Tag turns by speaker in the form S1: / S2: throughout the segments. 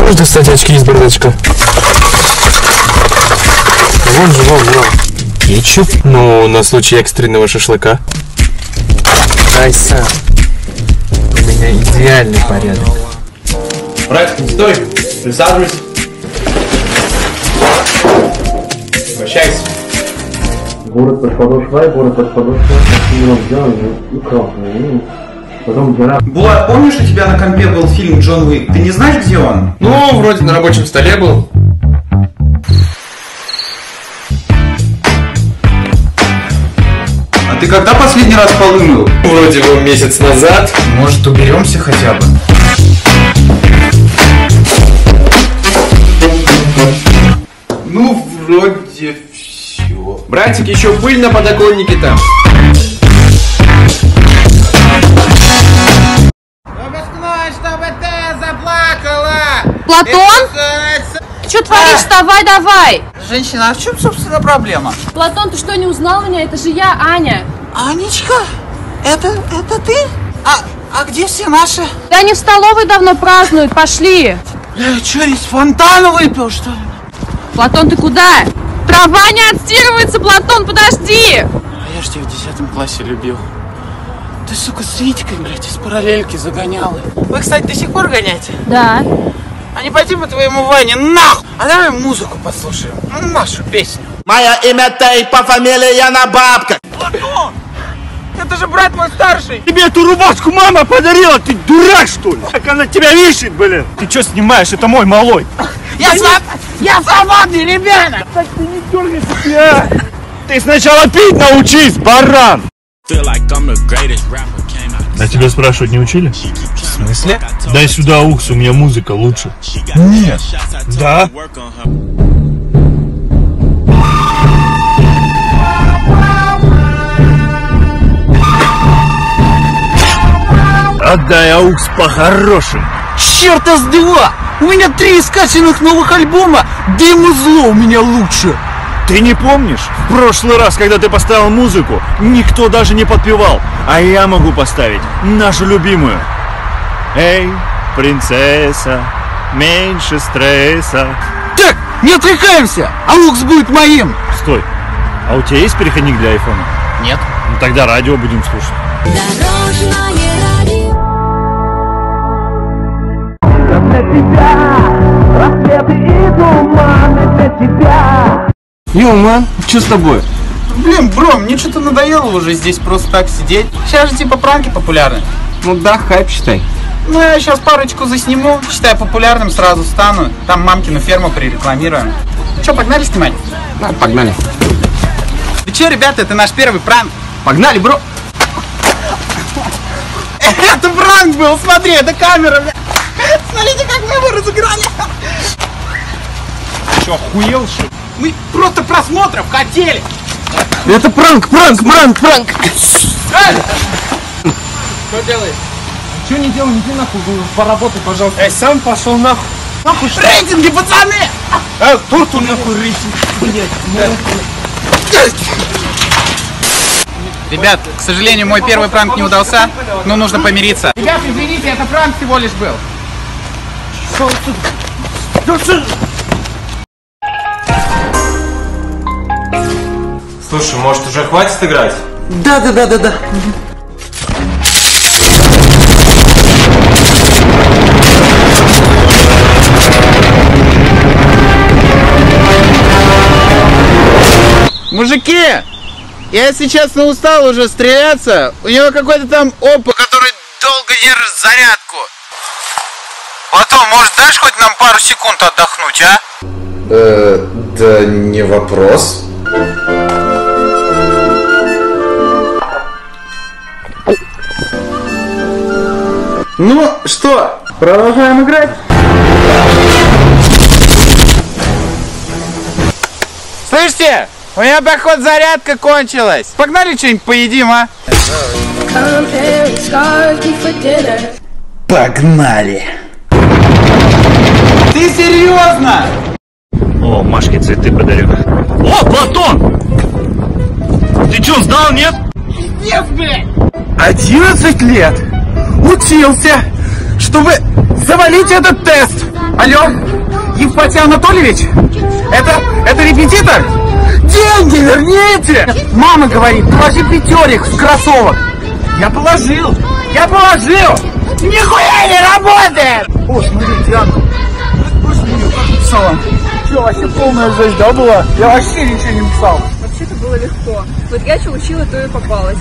S1: Можешь достать очки из бардачка? Вон же, вон. Кетчуп? Ну, на случай экстренного шашлыка. Дай сам. У меня идеальный порядок.
S2: Братик, не стой! Присаживайся. Обращайся.
S3: Город под подошвой, потом гора.
S2: Булат, помнишь, у тебя на компе был фильм «Джон Уик»? Ты не знаешь, где он?
S1: Ну, вроде на рабочем столе был.
S2: А ты когда последний раз полы мыл?
S1: Вроде бы месяц назад.
S2: Может, уберемся хотя бы? Ну, вроде все.
S1: Братик, еще пыль на подоконнике там.
S2: Чтобы ты заплакала!
S4: Платон? Что творишь? Давай!
S2: Женщина, а в чем, собственно, проблема?
S4: Платон, ты что, не узнал меня? Это же я, Аня.
S2: Анечка, это ты? А где все наши?
S4: Да они в столовой давно празднуют, пошли.
S2: Бля, что, из фонтана выпил, что ли?
S4: Платон, ты куда? Трава не отстирывается, Платон, подожди!
S2: А я ж тебя в 10 классе любил. Ты, сука, с Витькой, блядь, из параллельки загоняла. Вы, кстати, до сих пор гоняете?
S4: Да.
S2: А не пойти по твоему Ване, нахуй! А давай музыку послушаем, нашу песню.
S5: Моя имя Тейпа, фамилия на бабка.
S2: Платон! Это же брат мой старший!
S6: Тебе эту рубашку мама подарила, ты дурак, что ли? Как она тебя вешает, блин? Ты что снимаешь? Это мой малой.
S2: Я свободный, ребята!
S6: Так ты не дергайся, ты сначала пить научись, баран! А тебя спрашивать не учили?
S2: В смысле?
S6: Дай сюда укс, у меня музыка лучше.
S2: Нет.
S6: Да? Отдай аукс по-хорошему.
S2: Черта с два! У меня 3 скачанных новых альбома, Дым и зло у меня лучше.
S6: Ты не помнишь? В прошлый раз, когда ты поставил музыку, никто даже не подпевал. А я могу поставить нашу любимую. Эй, принцесса, меньше стресса.
S2: Так, не отвлекаемся! Аукс будет моим!
S6: Стой, а у тебя есть переходник для айфона?
S2: Нет.
S6: Ну тогда радио будем слушать.
S3: Для тебя, рассветы и туманы для тебя.
S1: Ман, что с тобой?
S2: Блин, бро, мне что-то надоело уже здесь просто так сидеть. Сейчас же типа пранки популярны.
S1: Ну да, хайп считай.
S2: Ну я сейчас парочку засниму, считаю популярным, сразу стану. Там мамкину ферму прирекламируем. Че, погнали снимать?
S1: Да, погнали.
S2: Ну че, ребята, это наш первый пранк.
S1: Погнали, бро.
S2: Это пранк был, смотри, это камера, бля. Смотрите, как мы его разыграли.
S6: Че, охуел, что ли?
S2: Мы просто просмотров хотели.
S1: Это пранк.
S2: Что делаешь?
S1: Че не делай, иди нахуй, поработай, пожалуйста.
S6: Эй, сам пошел нахуй.
S2: Нахуй рейтинги, пацаны!
S6: Тут он нахуй рейтинг.
S2: Ребят, к сожалению, мой первый пранк не удался, но нужно помириться. Ребят, извините, это пранк всего лишь был.
S1: Слушай, может уже хватит играть?
S2: Да. Мужики, я, если честно, устал уже стреляться. У него какой-то там опыт, который долго держит зарядку. Потом, может, дашь хоть нам пару секунд отдохнуть, а?
S5: Да не вопрос.
S2: Ну что, продолжаем играть? Слышите? У меня, походу, зарядка кончилась. Погнали что-нибудь поедим, а?
S5: Погнали!
S2: Ты серьезно?
S6: О, Машке цветы подарю. О, Платон! Ты что, сдал, нет?
S2: Нет, блядь!
S6: 11 лет учился, чтобы завалить этот тест.
S2: Алло, Евпатий Анатольевич? Это репетитор? Деньги верните! Мама говорит, положи пятерик в кроссовок. Я положил! Нихуя не работает! О, смотри, Диана. Писала. Что, вообще полная жесть, да, была? Я вообще ничего не писал.
S4: Вообще-то было легко. Вот я что учила, то и попалась.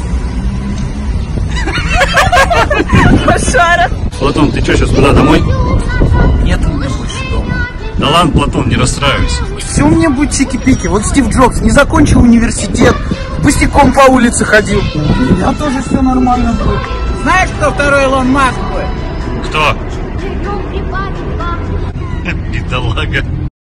S4: Лошара.
S6: Платон, ты что, сейчас куда, домой?
S2: Нет у меня больше дома.
S6: Да ладно, Платон, не расстраивайся.
S2: Все у меня будет чики-пики. Вот Стив Джобс не закончил университет, босиком по улице ходил. У меня тоже все нормально будет. Знаешь, кто второй Илон Маск будет?
S6: Кто? Бедолага.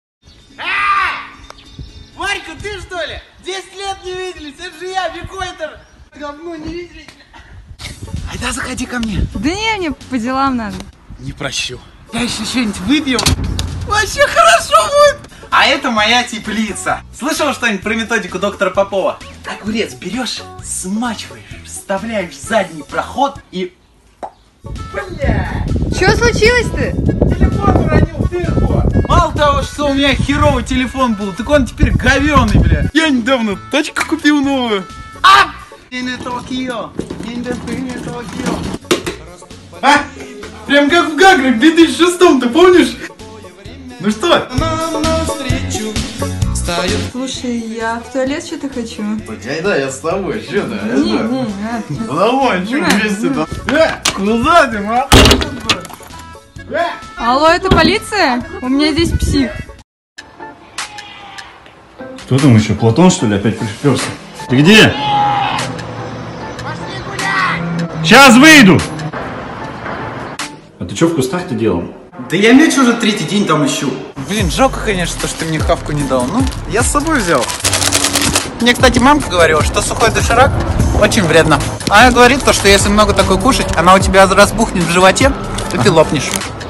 S2: Варька, ты что ли? 10 лет не виделись, это же я, Викойтер. Говно не виделись. Айда, заходи ко мне.
S4: Да не, мне по делам надо.
S2: Не прощу. Я еще что-нибудь выпью. Вообще хорошо будет. А это моя теплица. Слышал что-нибудь про методику доктора Попова? Огурец берешь, смачиваешь, вставляешь в задний проход и... Бля!
S4: Что случилось-то?
S2: Телефон уронил в дырку. Мало того, что у меня херовый телефон был, так он теперь говёный, бля. Я недавно тачку купил новую. А! А? Прям как в Гагре в 2006-м, ты помнишь? Ну что?
S4: Слушай, я в туалет что-то хочу.
S2: Да, я с тобой, что ты?
S4: Не,
S2: Ну давай, что вместе там? Куда ты, ма?
S4: Алло, это полиция? У меня здесь псих.
S6: Кто там еще? Платон, что ли, опять приперся? Ты где? Сейчас выйду! А ты что в кустах-то делал?
S2: Да я мяч уже третий день там ищу. Блин, жалко, конечно, то, что ты мне хавку не дал. Ну, я с собой взял. Мне, кстати, мамка говорила, что сухой доширак очень вредно. Она говорит, то, что если много такой кушать, она у тебя разбухнет в животе, и ты лопнешь.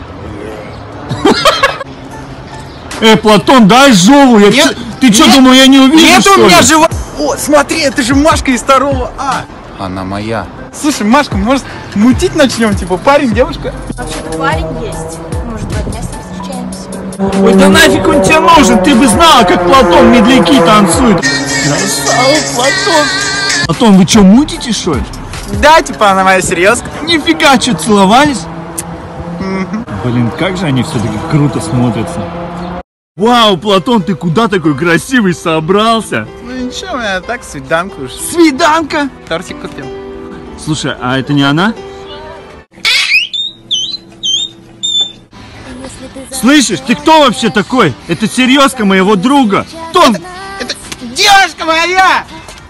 S6: Платон, дай жову! Ты что, думал, я не увижу,
S2: Нет
S6: что
S2: у меня
S6: ли?
S2: живот! О, смотри, это же Машка из второго А! Она моя. Слушай, Машка, может, мутить начнем? Типа парень, девушка?
S7: Вообще-то парень есть. Может, 2 дня с ним встречаемся.
S6: Ой, да нафиг он тебе нужен? Ты бы знала, как Платон медляки танцует. Красава, Платон. Платон, вы что, мутите, что ли?
S2: Да, типа она моя серьезка.
S6: Нифига, что, целовались? Блин, как же они все-таки круто смотрятся. Вау, Платон, ты куда такой красивый собрался?
S2: Ну ничего, у меня так свиданку уж.
S6: Свиданка?
S2: Тортик купил.
S6: Слушай, а это не она? Слышишь, ты кто вообще такой? Это серьезка моего друга. Тон!
S2: Это девушка моя!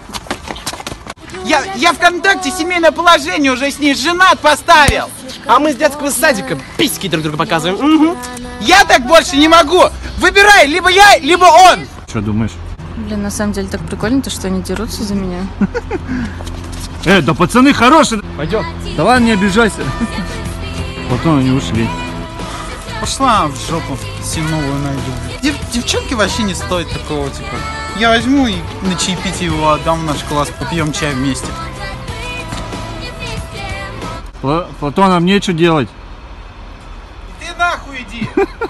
S2: Я ВКонтакте семейное положение уже с ней женат поставил.
S8: А мы с детского садика письки друг другу показываем. Угу.
S2: Я так больше не могу. Выбирай, либо я, либо он.
S6: Что думаешь?
S4: Блин, на самом деле так прикольно, то, что они дерутся за меня.
S6: Да пацаны хорошие. Пойдем. Да ладно, не обижайся. Потом они ушли.
S2: Пошла в жопу, себе новую найду. Девчонки вообще не стоят такого, типа. Я возьму и на чаепитие его отдам в наш класс, попьем чай вместе.
S6: Платон, а мне что делать?
S2: Ты нахуй иди!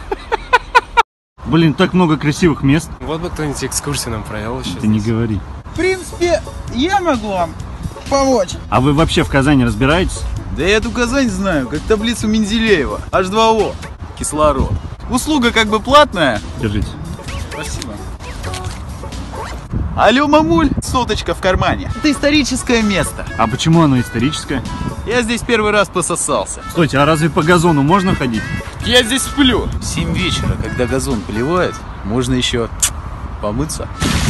S6: Блин, так много красивых мест.
S8: Вот бы кто-нибудь экскурсию нам провел сейчас.
S6: Ты не говори.
S2: В принципе, я могу вам помочь.
S6: А вы вообще в Казани разбираетесь?
S2: Да я эту Казань знаю, как таблицу Менделеева. H2O. Кислород. Услуга как бы платная.
S6: Держите.
S2: Спасибо. Алло, мамуль, соточка в кармане. Это историческое место.
S6: А почему оно историческое?
S2: Я здесь первый раз пососался.
S6: Стойте, а разве по газону можно ходить?
S2: Я здесь сплю. В 7 вечера, когда газон поливает, можно еще помыться.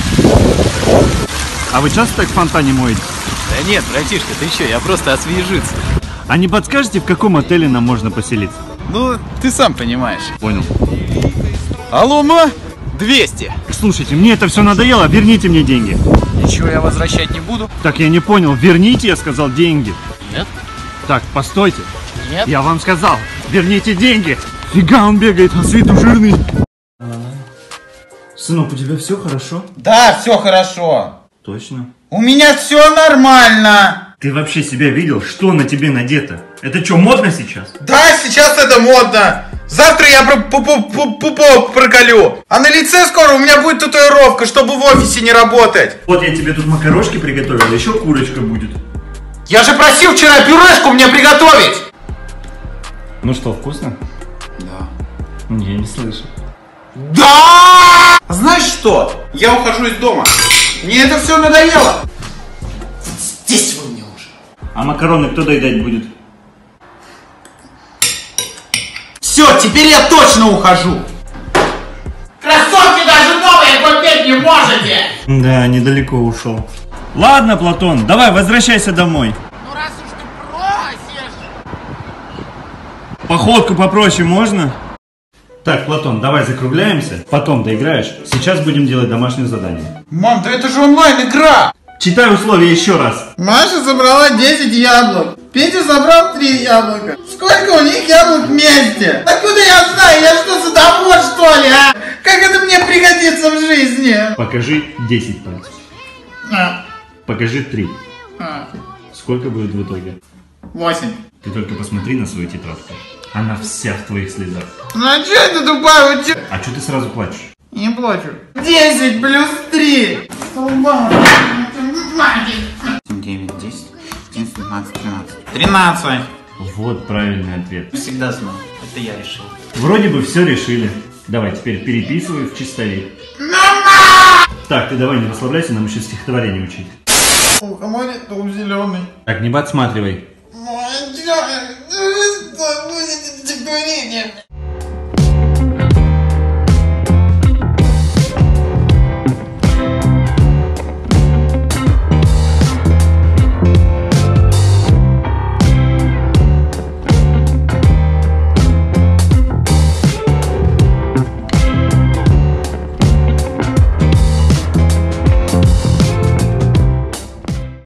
S6: А вы часто так в фонтане моете?
S2: Да нет, братишка, ты че, я просто освежиться.
S6: А не подскажете, в каком отеле нам можно поселиться?
S2: Ну, ты сам понимаешь.
S6: Понял.
S2: Алло, ма, 200.
S6: Слушайте, мне это все надоело, верните мне деньги.
S2: Ничего я возвращать не буду.
S6: Так, я не понял, верните, я сказал, деньги.
S2: Нет.
S6: Так, постойте.
S2: Нет.
S6: Я вам сказал, верните деньги. Фига он бегает, а с виду жирный. Сынок, у тебя все хорошо?
S2: Да, все хорошо.
S6: Точно.
S2: У меня все нормально.
S6: Ты вообще себя видел? Что на тебе надето? Это что, модно сейчас?
S2: Да, сейчас это модно. Завтра я пупок проколю. А на лице скоро у меня будет татуировка, чтобы в офисе не работать.
S6: Вот я тебе тут макарошки приготовил, еще курочка будет.
S2: Я же просил вчера пюрешку мне приготовить.
S6: Ну что, вкусно?
S2: Да.
S6: Я не слышу.
S2: Да! Знаешь что? Я ухожу из дома. Мне это все надоело. Здесь вы мне уже.
S6: А макароны кто доедать будет?
S2: Все, теперь я точно ухожу. Кроссовки даже новые купить не можете.
S6: Да, недалеко ушел. Ладно, Платон, давай возвращайся домой.
S2: Ну раз уж ты просишь.
S6: Походку попроще можно? Так, Платон, давай закругляемся, потом доиграешь. Сейчас будем делать домашнее задание.
S2: Мам, да это же онлайн-игра.
S6: Читай условия еще раз.
S2: Маша собрала 10 яблок. Петя собрал 3 яблока. Сколько у них яблок вместе? Откуда я знаю? Я что, садовод, что ли, а? Как это мне пригодится в жизни?
S6: Покажи 10 пальцев. Покажи 3. Сколько будет в итоге?
S2: 8.
S6: Ты только посмотри на свою тетрадку. Она вся в твоих следах.
S2: Ну а что это тупая учебка?
S6: А что ты сразу плачешь?
S2: Не плачу. 10 плюс 3. 9, 10, 11, 12, 13. 13.
S6: Вот правильный ответ.
S2: Всегда знал. Это я решил.
S6: Вроде бы все решили. Давай, теперь переписывай в чистовик. Так, ты давай не расслабляйся, нам еще стихотворение учить.
S2: У комаре дом зеленый.
S6: Так, не подсматривай.
S2: Ну а что? Что будет стихотворение?